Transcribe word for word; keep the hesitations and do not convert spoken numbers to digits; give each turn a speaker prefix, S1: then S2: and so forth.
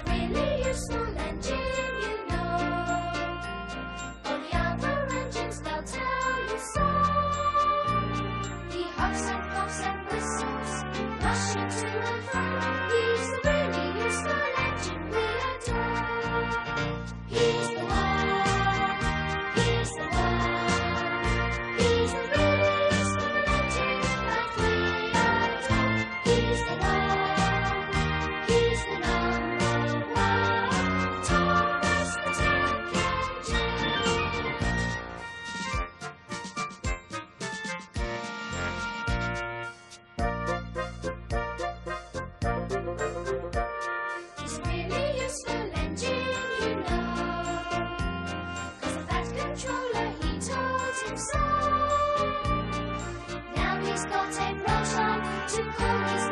S1: a really useful engine, you know. All the other engines, they'll tell you so. He hops and pops and whistles, rushing to and fro. He's a really useful engine we adore. He's the one, he's the one. He's a really useful engine like we adore. He's the one, he's the number one. Thomas the Tank Engine. He's a really useful engine, you know. 'Cause of that controller, he told him so. Now he's got a proton to call his